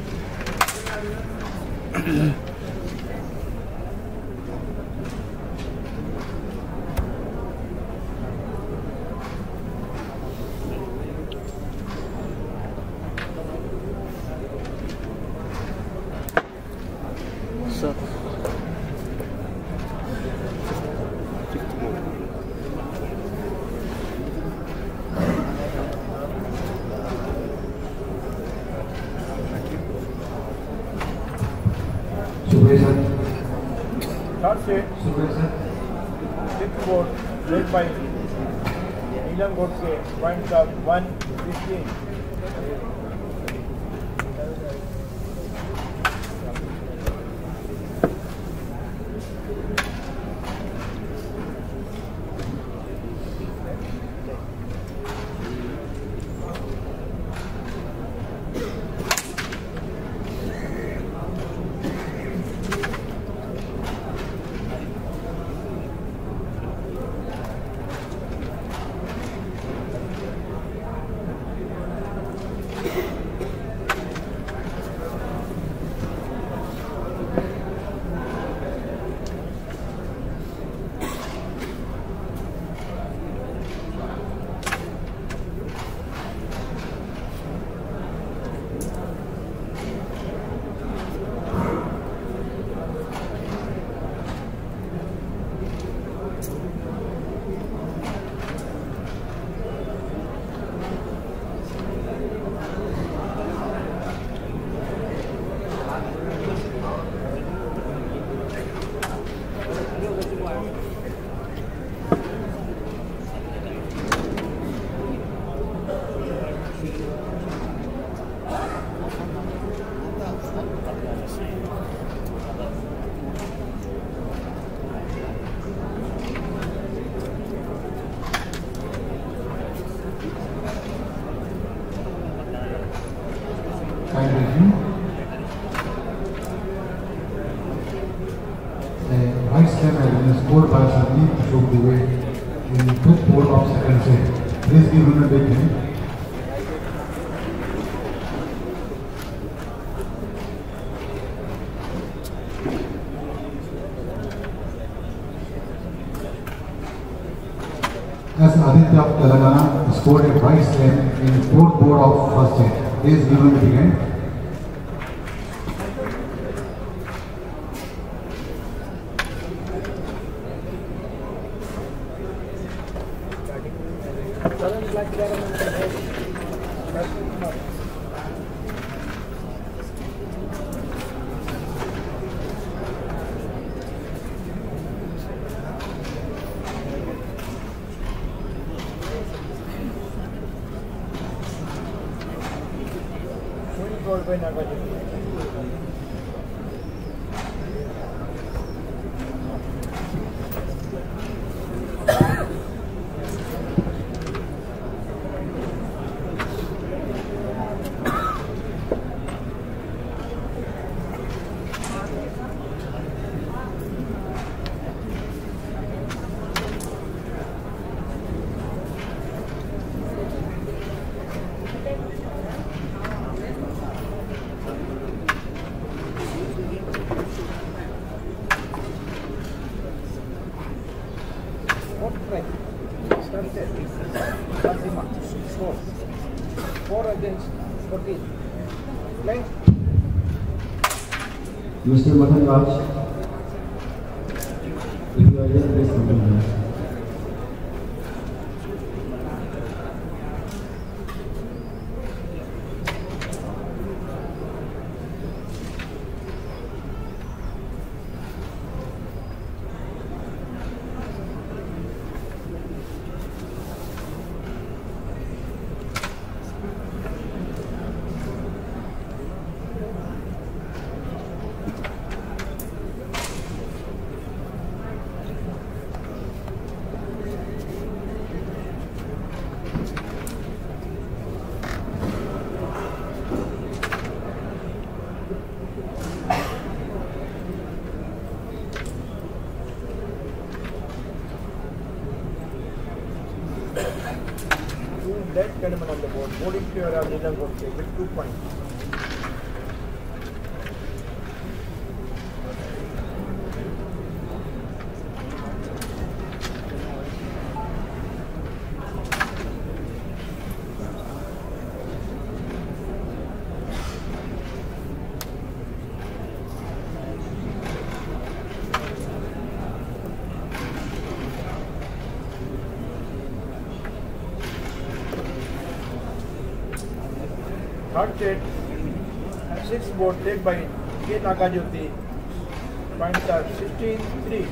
Sir. Third set, sixth board, led by Neelam Godse, points of one fifteen. Scored by Sandeep Ashok Dubey in fifth board of second set. Please give him a big hand. As Aditya of Telangana scored a vice slam in fourth board of first set. Please give him a big hand. Scored by Nagajoti. four against fourteen. Playing. Mister Madan Raj, if you are here, please come to me. Black tournament on the board. Board in favor of Nilam Godse with two points. Third set, six board led by K. Nagajyoti. Points are sixteen three.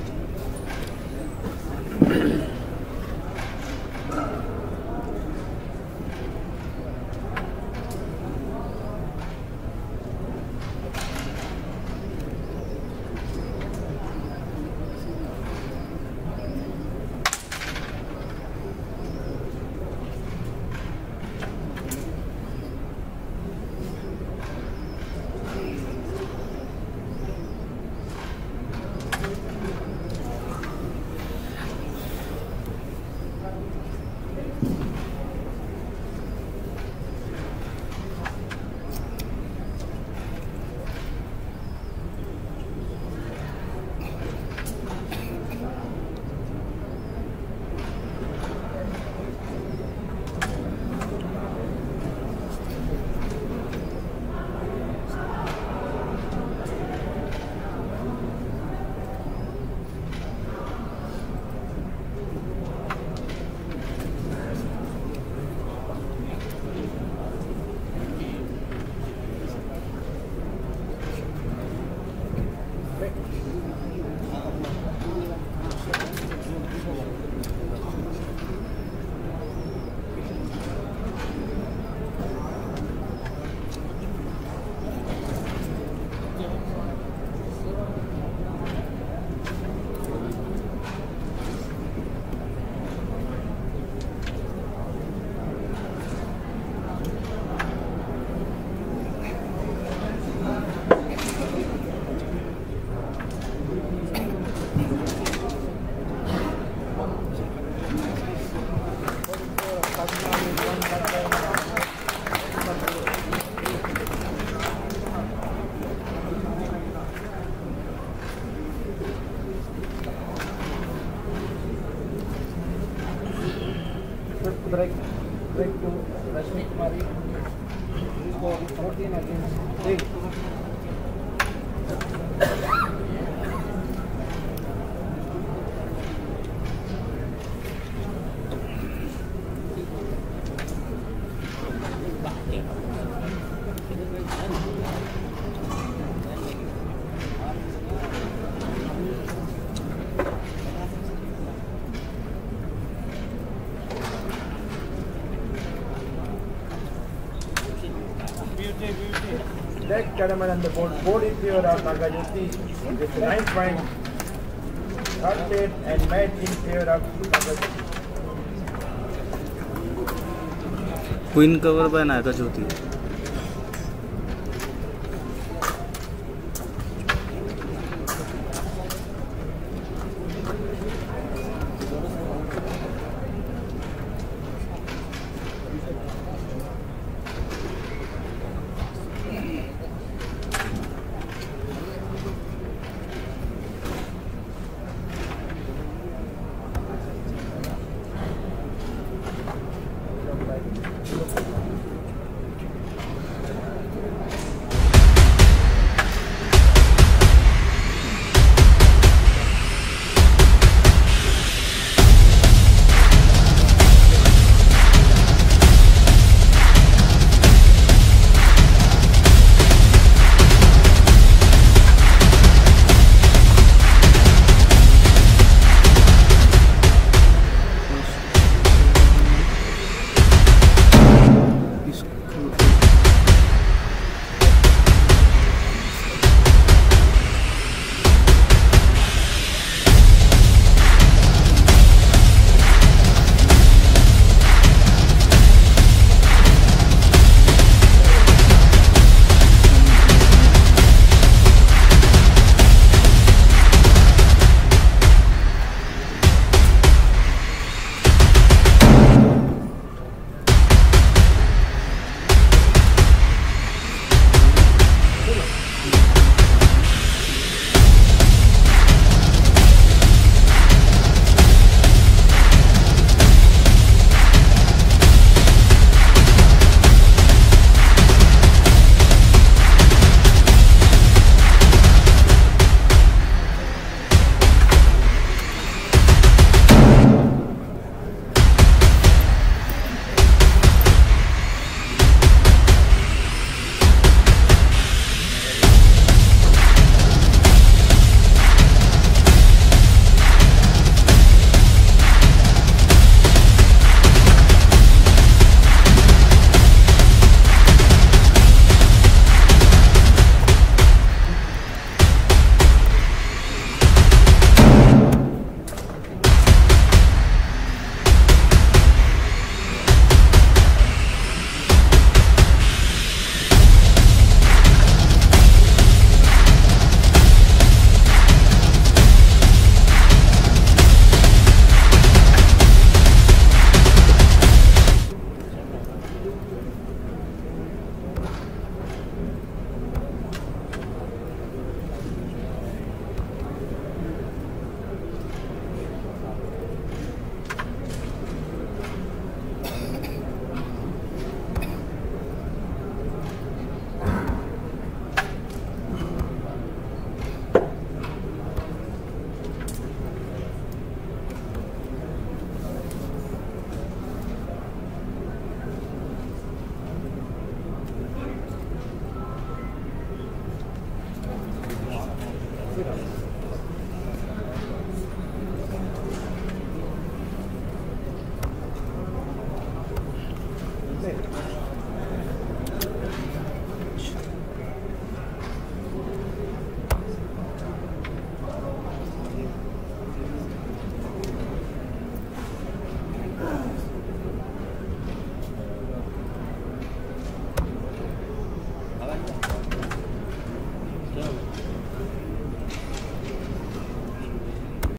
Break, break to Rashmi Kumari. Score fourteen against three. Black tournament on the board. Board in favor of Nagajyoti with nine points. Third set and match in favor of Nagajyoti. Queen cover by Nagajyoti.